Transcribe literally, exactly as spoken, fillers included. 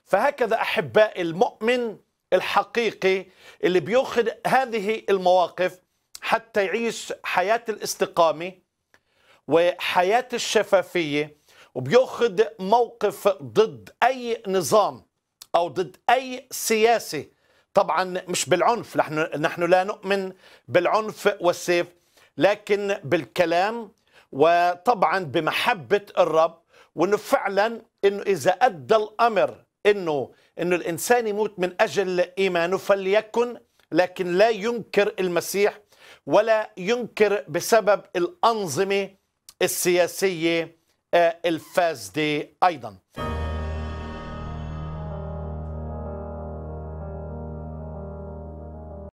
فهكذا أحباء المؤمن الحقيقي اللي بيأخذ هذه المواقف حتى يعيش حياة الاستقامة وحياة الشفافية، وبيأخذ موقف ضد أي نظام أو ضد أي سياسة. طبعا مش بالعنف، نحن نحن لا نؤمن بالعنف والسيف، لكن بالكلام، وطبعا بمحبة الرب. وانه فعلا انه اذا ادى الامر انه انه الانسان يموت من اجل ايمانه فليكن، لكن لا ينكر المسيح ولا ينكر بسبب الانظمه السياسيه الفاسده ايضا.